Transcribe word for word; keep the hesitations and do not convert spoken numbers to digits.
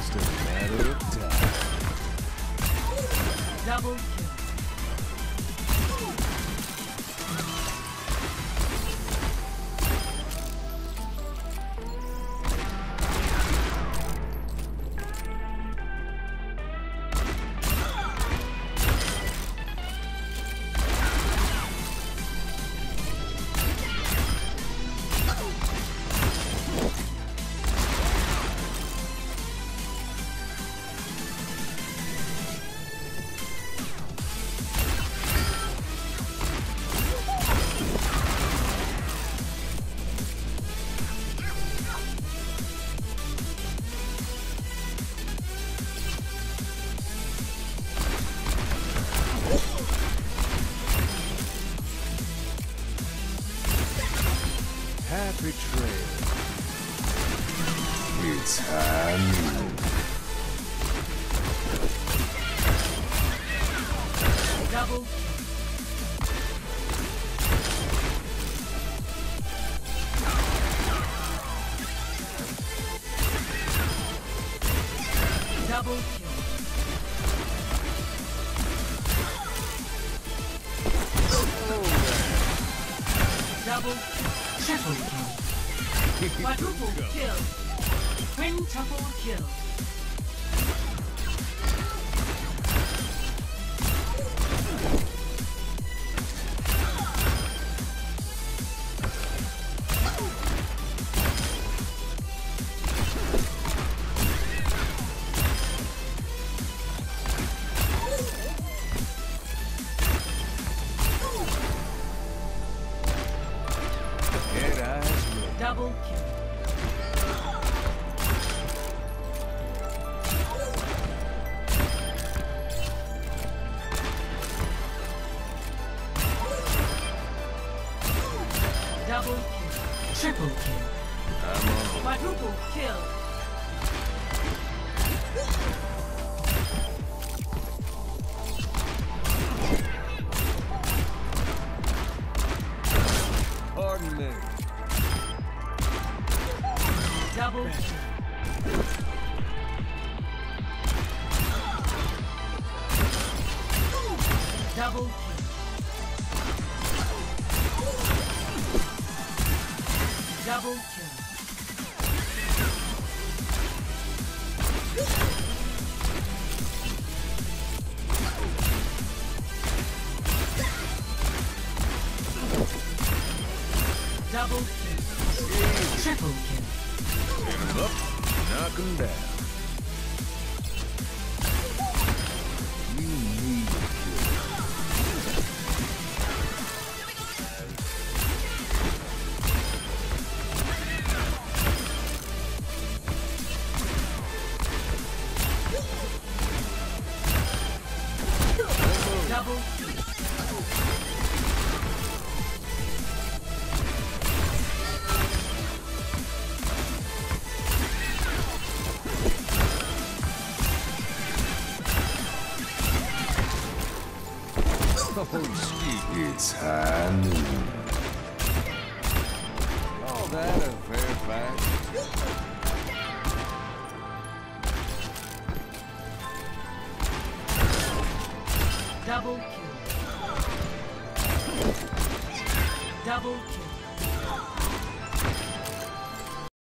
just a matter of time. Double kill. Happy trail. It's time. Double. Double kill. Double. Triple kill. Quadruple kill. Quintuple kill. Double kill. Double kill. Triple kill. I'm on. Quadruple kill. Pardon me. Double kill. Double kill. Double kill. Double kill. Triple kill. Hit 'em up, knock 'em down. You need a Double kill. Oh, it's high noon. All that a fair fact. Double kill.